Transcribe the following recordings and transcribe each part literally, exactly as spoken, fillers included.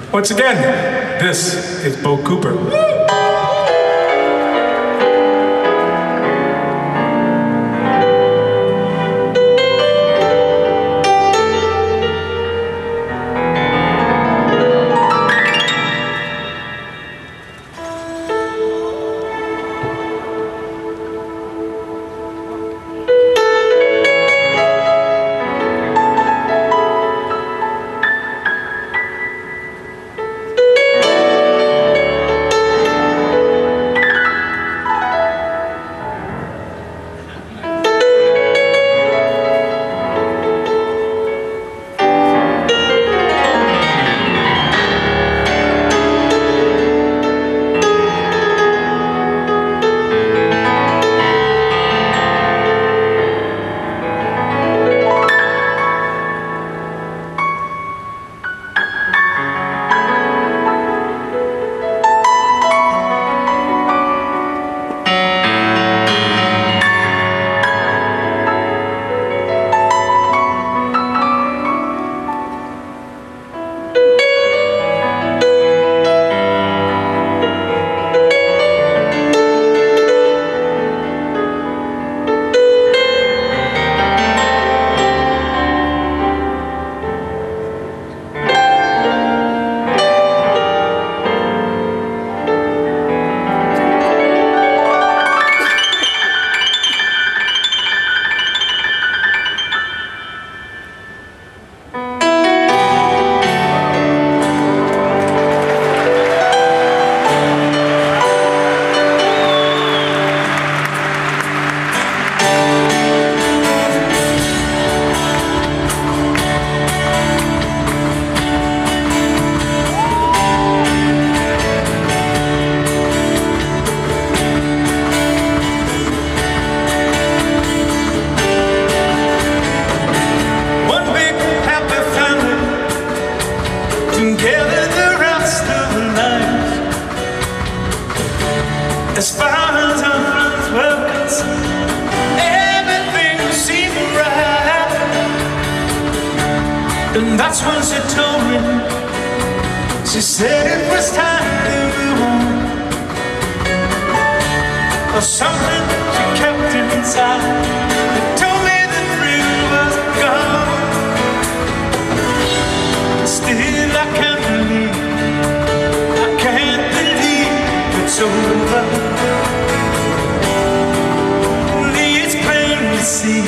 Once again, this is Bo Cooper. As far as I'm well concerned, everything seemed right. And that's when she told me, she said it was time to move on. Or something she kept inside, it told me the thrill was gone. Still I can't believe, I can't believe it's over. See,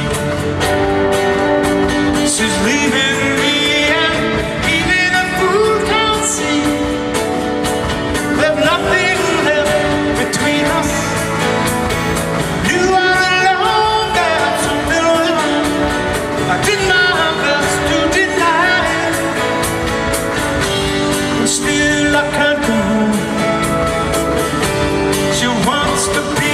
she's leaving me, and even a fool can't see there's nothing left between us. You are alone, that's a million. I did my best to deny it, but still I can't go home. She wants to be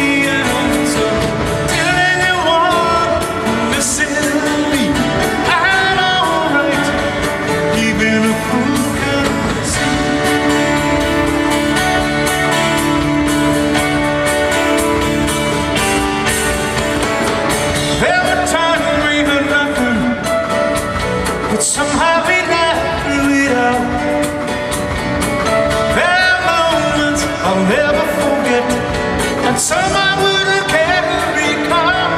somehow we laugh through it all. There are moments I'll never forget, and some I wouldn't care to recall.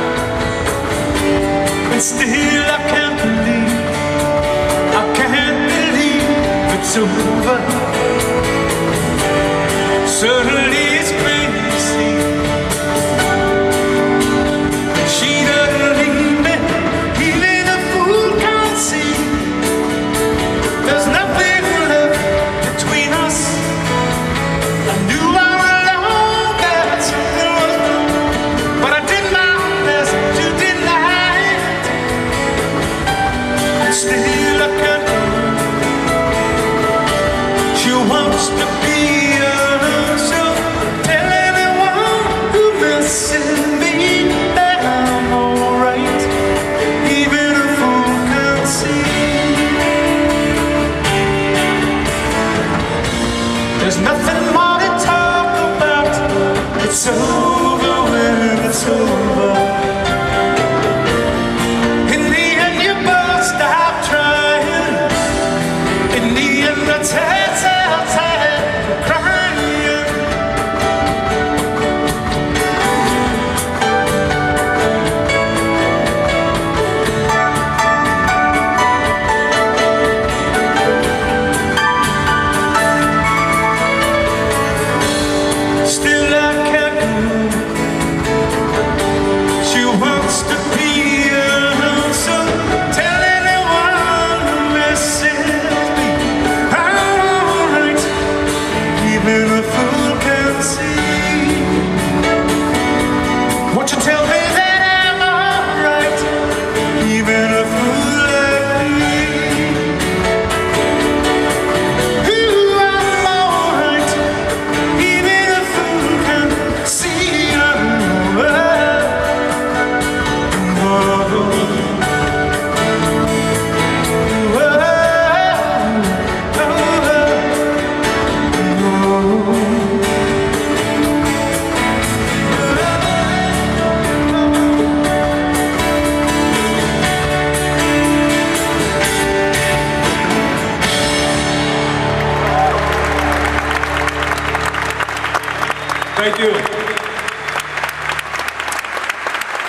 And still I can't believe, I can't believe it's over. Suddenly it's plain to see she doesn't leave me. Even a fool can't see there's nothing left between us. I knew I was alone, that something was wrong, but I did my best to deny it, and still I can't go. She wants to be alone, so tell anyone who misses me that I'm alright. Even a fool can see there's nothing more to talk about. It's over when it's over. In the end you both stop trying.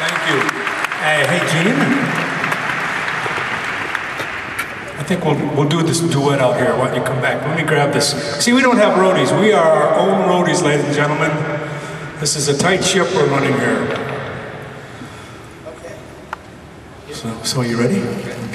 Thank you. Hey, hey, Gene. I think we'll, we'll do this duet out here. Why don't you come back? Let me grab this. See, we don't have roadies. We are our own roadies, ladies and gentlemen. This is a tight ship we're running here. So, so you ready?